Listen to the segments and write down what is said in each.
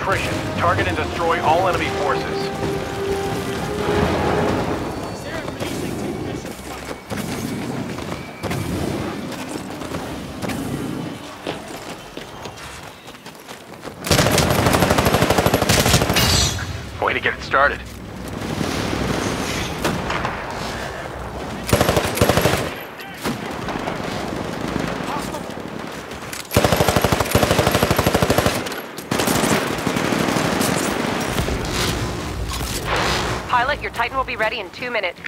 attrition. Target and destroy all enemy forces. Way to get it started. Pilot, your Titan will be ready in 2 minutes.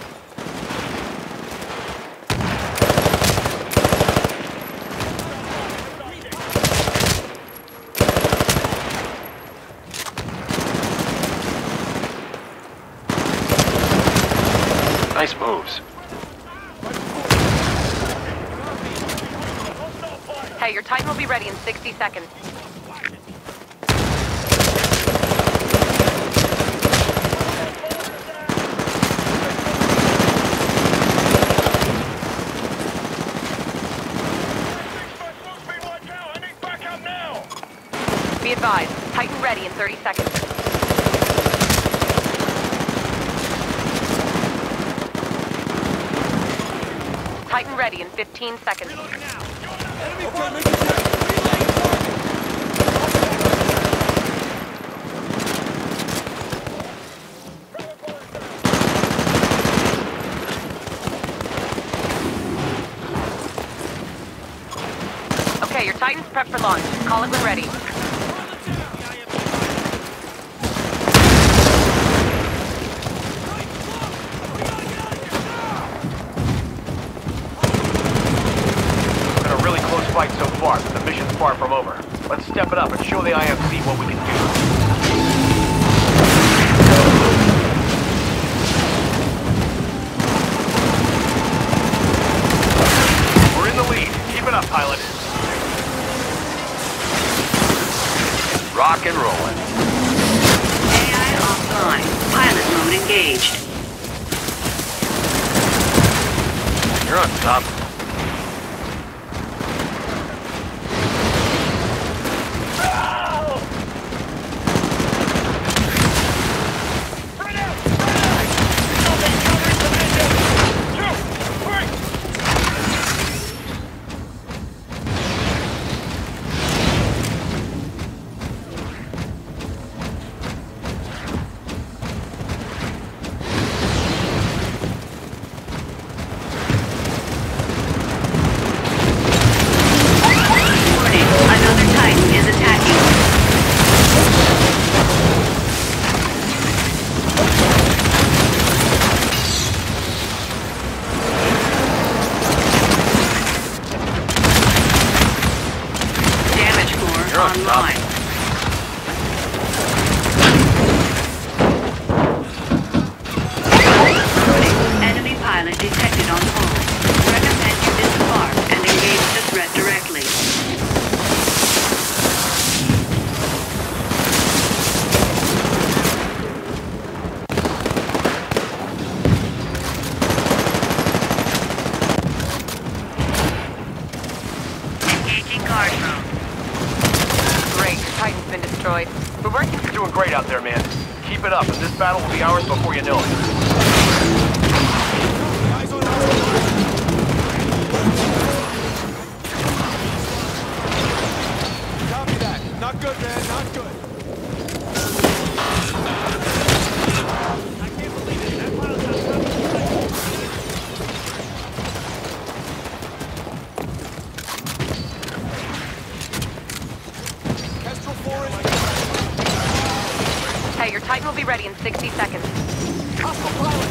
Nice moves. Hey, your Titan will be ready in 60 seconds. Be advised, Titan ready in 30 seconds. Titan ready in 15 seconds. Okay, your Titan's prepped for launch. Call it when ready. Fight so far, but the mission's far from over. Let's step it up and show the IMC what we can do. We're in the lead. Keep it up, pilot. Rock and rolling. AI offline. Pilot mode engaged. You're on top. Online. Enemy pilot detected on hold. Recommend you disembark and engage the threat directly. Engaging guard mode. Great, your Titan's been destroyed. But we're doing great out there, man. Keep it up, and this battle will be ours before you know it. Copy that. Not good, man. Not good. I can't believe it. That pilot's not Kestrel 4 is... Hey, your Titan will be ready in 60 seconds. Hostile pilot!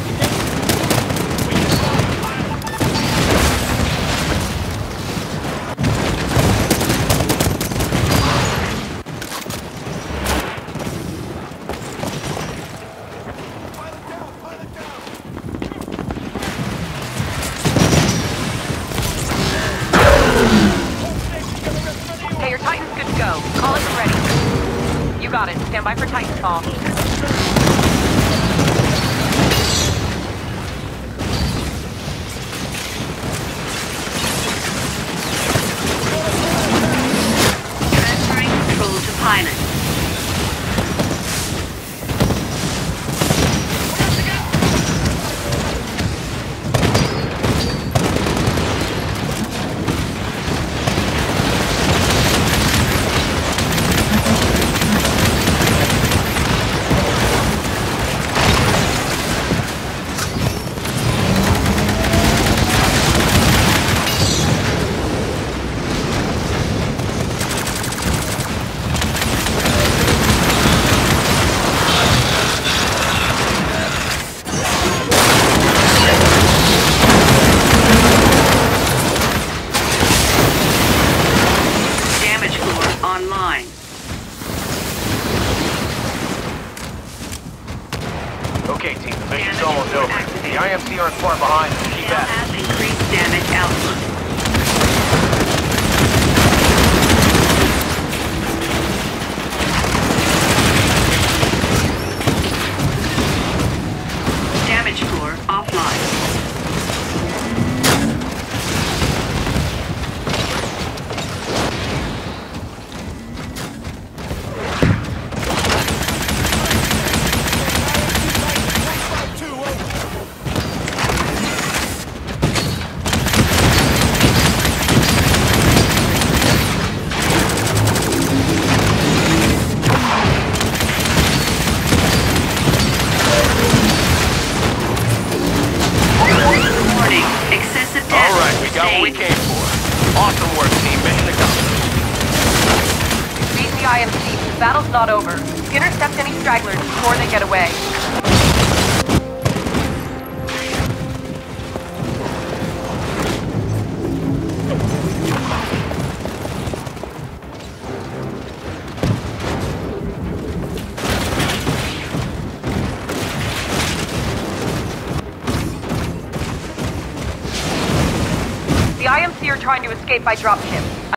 Hey, your Titan's good to go. Call it when ready. You got it. Stand by for Titanfall. Transferring control to pilot. IMC aren't far behind. Keep Now at it. has increased damage output. Damage core offline. Warning, excessive damage. All right, we got what we sustained. came for. Awesome work, team. Mission accomplished. Beat the IMC. The battle's not over. Intercept any stragglers before they get away. The IMC are trying to escape by dropship.